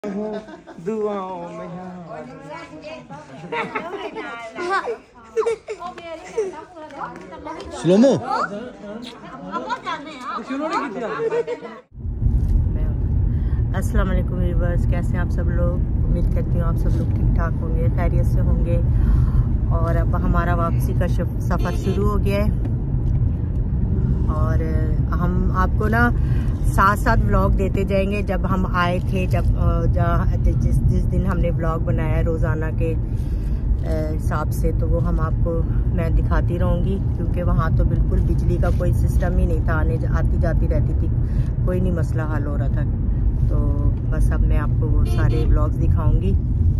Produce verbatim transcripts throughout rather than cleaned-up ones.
दुआओं में स्लोमो। अस्सलाम वालेकुम व्यूअर्स, कैसे हैं आप सब लोग। उम्मीद करती हूँ आप सब लोग ठीक ठाक होंगे, खैरियत से होंगे। और अब हमारा वापसी का सफ़र शुरू हो गया है और हम आपको ना साथ साथ व्लॉग देते जाएंगे। जब हम आए थे, जब जिस जिस दिन हमने व्लॉग बनाया रोज़ाना के हिसाब से, तो वो हम आपको मैं दिखाती रहूँगी, क्योंकि वहाँ तो बिल्कुल बिजली का कोई सिस्टम ही नहीं था। आने आती जाती रहती थी, कोई नहीं मसला हल हो रहा था। तो बस अब मैं आपको वो सारे व्लॉग्स दिखाऊँगी।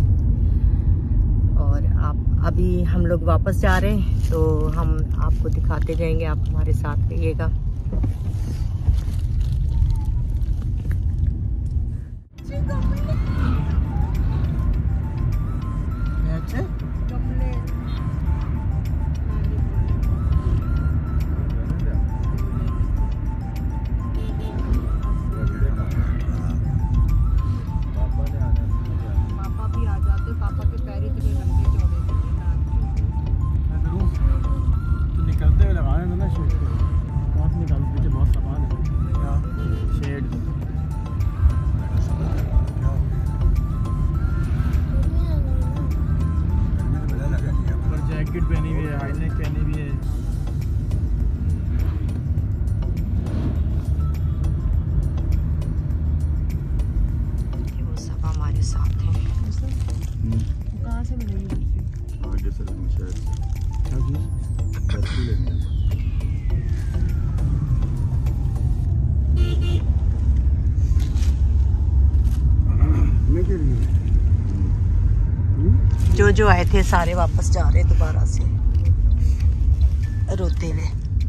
और आप अभी हम लोग वापस जा रहे हैं, तो हम आपको दिखाते जाएंगे, आप हमारे साथ रहिएगा। जैकेट पहनी हुई है, हाई नेक पहनी हुई है। वो सब हमारे साथ हैं। कहाँ से मिलेंगे? आगे से शायद क्या चीज़ लेनी है। जो जो आए थे सारे वापस जा रहे दोबारा से, रोते हुए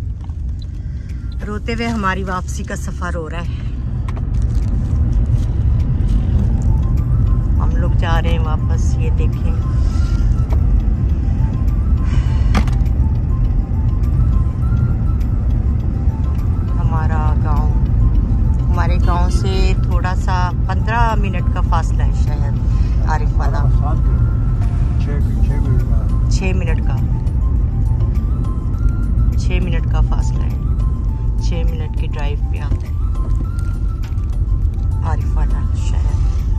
रोते हुए हमारी वापसी का सफर हो रहा है। हम लोग जा रहे हैं वापस। ये देखें, हमारा गांव, हमारे गांव से थोड़ा सा पंद्रह मिनट का फासला है शायद, आरिफ वाला छः मिनट का छः मिनट का फासला है। छः मिनट की ड्राइव पे आता है आरिफ वाला शहर।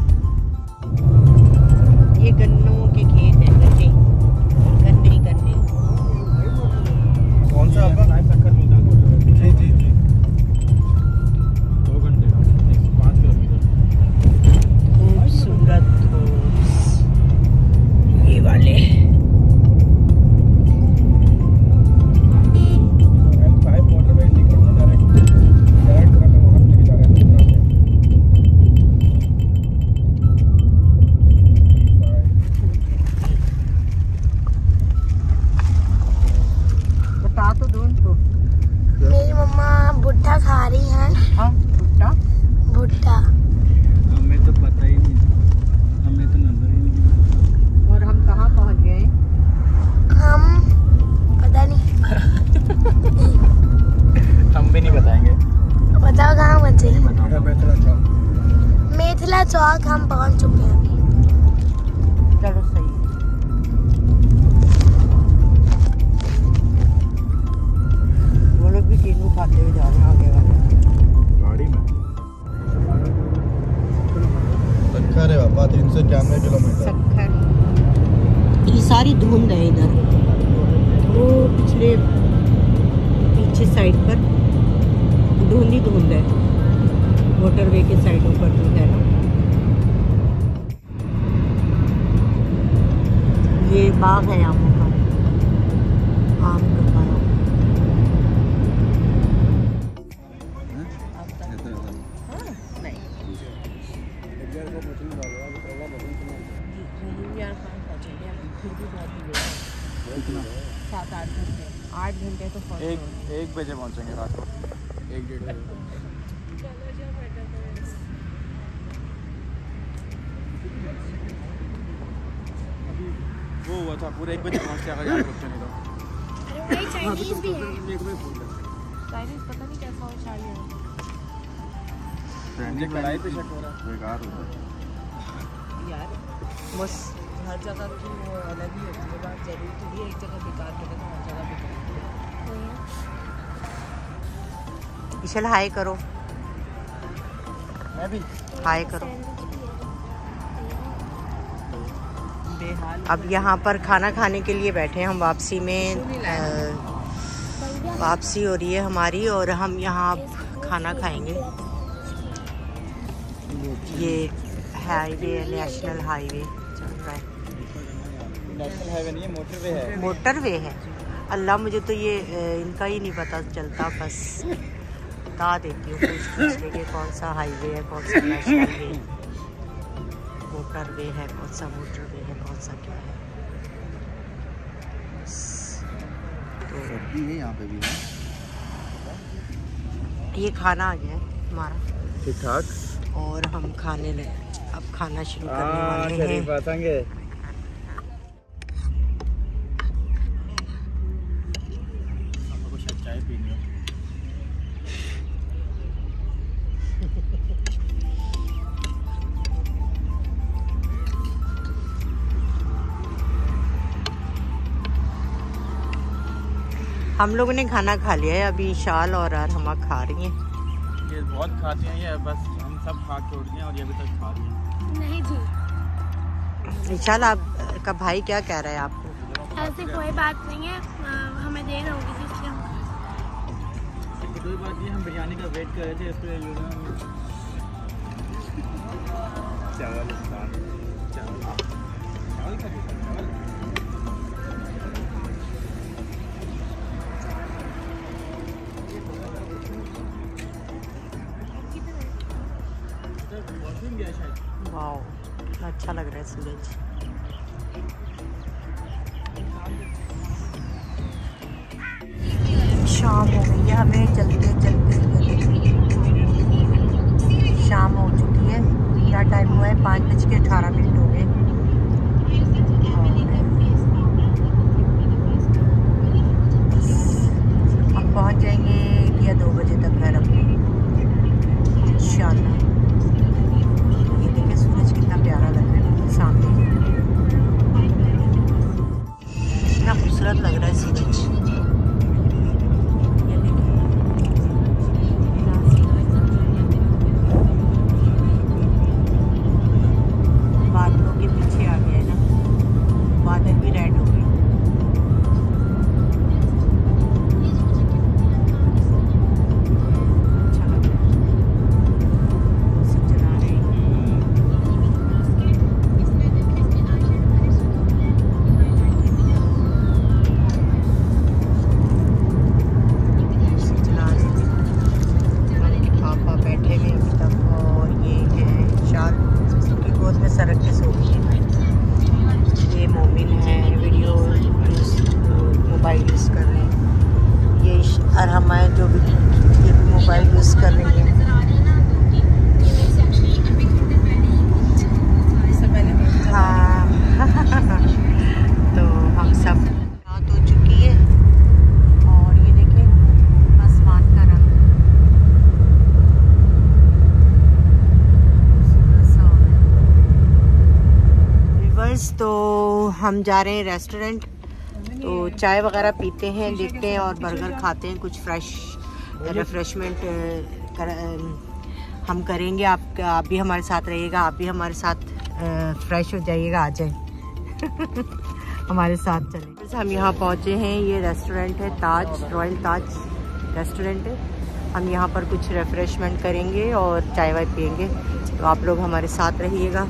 ये गन्नों के खेत हैं, गन्ने गन्ने गन्ने कौन सा आपका? जी जी जी दो घंटे का एक सौ पाँच किलोमीटर। खूबसूरत ये वाले बता तो दो उनको। मेरी मम्मा भुट्टा खा रही हैं। हाँ, भुट्टा भुट्टा हमें तो पता ही नहीं, हमें तो नजर ही नहीं। और हम कहाँ पहुँच गए? हम पता नहीं। हम भी नहीं बताएंगे। बताओ कहाँ बचे? मेथला चौक। मेथला चौक हम पहुँच चुके हैं अभी। चलो सही। वो लोग भी तीनों खाते हुए जा रहे हैं आगे वाले गाड़ी में। सखर है बाबा, तीन सौ इक्यानवे किलोमीटर। सखर। ये सारी धुंध है इधर, वो पिछले पीछे साइड पर धुंध ही धुंध है, मोटरवे के साइडों पर धुंध है ना। ये बाग है आमों का, आम का बाग। सात आठ घंटे आठ घंटे तो एक एक बजे पहुंचेंगे रात को, एक डेढ़ बजे। वो हुआ था पूरे एक बजे पहुंच के अगर यहाँ रुकते नहीं तो। चाइनीज भी है। चाइनीज पता नहीं कैसा हो, चाइनीज मुझे कढ़ाई पे शक हो रहा है, बेकार हो रहा है। बस हर जगह की वो अलग ही होती है, बात जरूरी थोड़ी है एक जगह बेकार करे तो हर जगह बेकार। इशल हाय करो, मैं भी हाय करो। बेहाल अब यहाँ पर खाना खाने के लिए बैठे हैं हम, वापसी में अ, वापसी हो रही है हमारी और हम यहाँ अब खाना खाएंगे। ये हाईवे है, नेशनल हाईवे चल रहा है। नेशनल हाईवे नहीं है, मोटरवे है। मोटरवे है। अल्लाह मुझे तो ये अ, इनका ही नहीं पता चलता, बस बता देती हूँ पूछ पूछ के कि कौन सा हाईवे है, कौन सा नेशनल वे, मोटरवे है, कौन सा मोटरवे है, कौन सा क्या है। तो सर्दी है यहाँ पे भी है। ये खाना आ गया है हमारा ठीक ठाक। और हम खाने लगे, अब खाना शुरू करने वाले हैं। बताएंगे आपको शायद चाय पीनी हो। हम लोगों ने खाना खा लिया है, अभी शाल और अरमा खा रही हैं। ये बहुत खाते हैं ये, बस हम सब खा के उठ गए और ये अभी तक खा रही हैं। नहीं जी, शाल आपका भाई क्या कह रहा है आपको? ऐसी कोई बात नहीं है, अ, हमें देर होगी जी, इसलिए हम कोई बात नहीं, हम बिरयानी का वेट कर रहे थे, इसलिए चावल चावल चावल चावल का चावल। वाओ, कितना अच्छा लग रहा है सूरज। शाम हो गई है, हमें चलते चलते शाम हो चुकी है। क्या टाइम हुआ है? पाँच बज के अठारह मिनट हो गए। हम पहुंच जाएंगे या दो बजे तक घर अपने इंशाल्लाह। ये देखिए सूरज कितना प्यारा लग रहा है सामने, कितना खूबसूरत लग रहा है सूरज। ये देखिए बादलों के पीछे आ गया है ना, बादल भी रेड हो गए। अच्छा लग रहा है, म्यूजिक चला रहे हैं। म्यूजिक चला रहे थे, पापा बैठे हुए अभी तक और ये है शाल की गोद में सरक के सो गई है। ये मोमिन है, वीडियो यूज़ मोबाइल यूज़ कर रहे हैं। ये अरहमा है जो भी ये भी मोबाइल यूज़ कर रही है। हाँ तो हम सब रात हो चुकी है और ये देखें आसमान का रंग खूबसूरत सा हो रहा है। रिवर्स तो हम जा रहे हैं रेस्टोरेंट, तो चाय वगैरह पीते हैं, देखते हैं और बर्गर खाते हैं, कुछ फ्रेश रिफ्रेशमेंट कर, हम करेंगे। आप आप भी हमारे साथ रहिएगा, आप भी हमारे साथ फ्रेश हो जाइएगा, आ जाए हमारे साथ चलें। हम यहाँ पहुँचे हैं, ये रेस्टोरेंट है ताज, रॉयल ताज रेस्टोरेंट है। हम यहाँ पर कुछ रिफ्रेशमेंट करेंगे और चाय वाय पियेंगे, तो आप लोग हमारे साथ रहिएगा।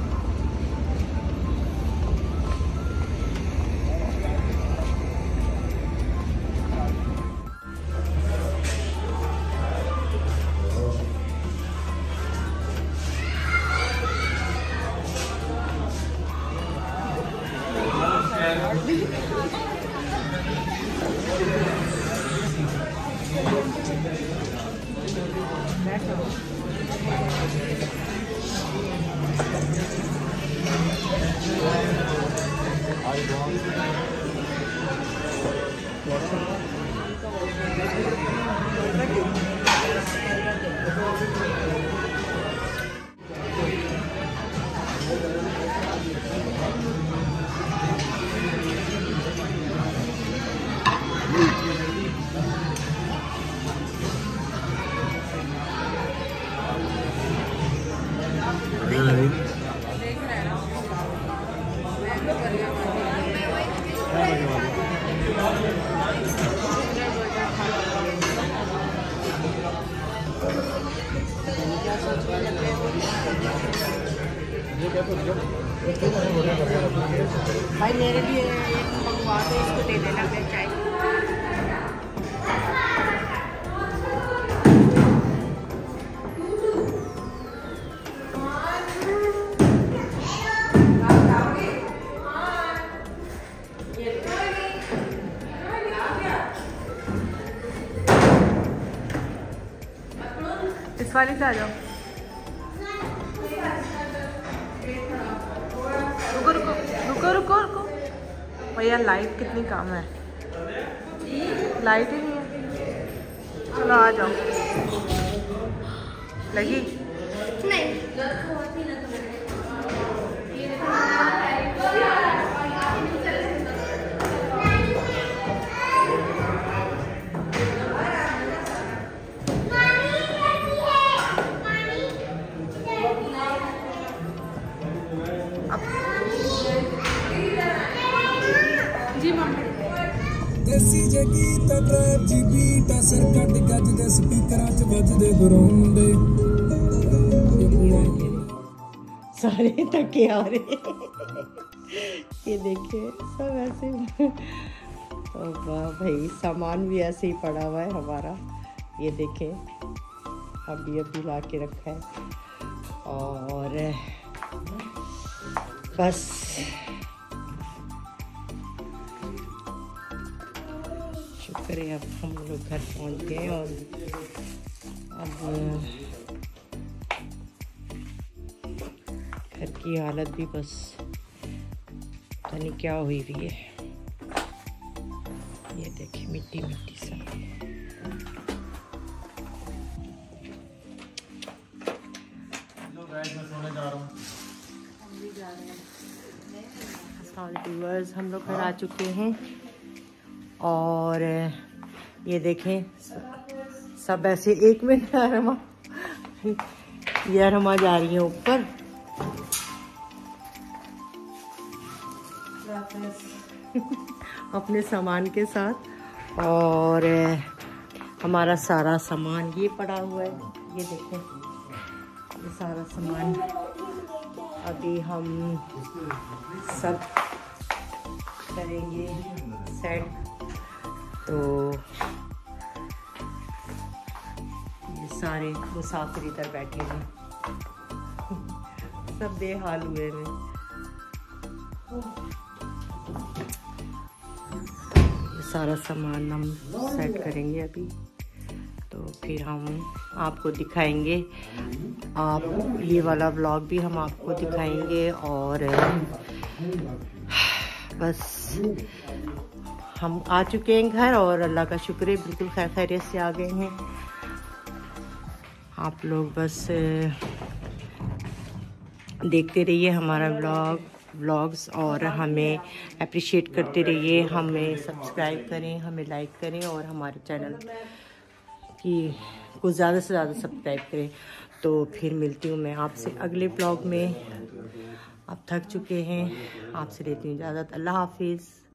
भाई मेरे लिए एक मंगवा दो, इसको दे देना मैं चाय। इस वाली से आ जाओ। रुको रुको रुको रुको रुको भैया, लाइट कितनी कम है, लाइट ही नहीं है। चलो आ जाओ। लगी नहीं। देसी जगी ता ड्राइव जी बीट असर कट गज दे स्पीकरां च वजदे बरोंडे सारे थके आ रहे। ये देखिए सब ऐसे। वाह भाई, सामान भी ऐसे ही पड़ा हुआ है हमारा। ये देखें अभी अभी ला के रखा है। और बस शुक्र है अब हम लोग घर पहुंच गए। और अब घर की हालत भी बस पता नहीं क्या हुई हुई है। ये देखिए मिट्टी मिट्टी सा। व्यूअर्स, हम लोग घर आ चुके हैं। और ये देखें सब ऐसे एक मिनट अरमा ये अरमा जा रही है ऊपर। अपने सामान के साथ। और हमारा सारा सामान ये पड़ा हुआ है। ये देखें ये सारा सामान अभी हम सब करेंगे सेट। तो ये सारे मुसाफिर इधर बैठे हैं। सब बेहाल हुए हैं। ये सारा सामान हम सेट करेंगे अभी। तो फिर हम आपको दिखाएंगे। आप ये वाला व्लॉग भी हम आपको दिखाएंगे। और बस हम आ चुके हैं घर और अल्लाह का शुक्र है बिल्कुल खैर खैरियत से आ गए हैं। आप लोग बस देखते रहिए हमारा व्लॉग व्लॉग्स और हमें अप्रिशिएट करते रहिए। हमें सब्सक्राइब करें, हमें लाइक करें और हमारे चैनल की को ज़्यादा से ज़्यादा सब्सक्राइब करें। तो फिर मिलती हूँ मैं आपसे अगले व्लॉग में। आप थक चुके हैं, आपसे लेती हूँ इजाज़त। अल्लाह हाफिज़।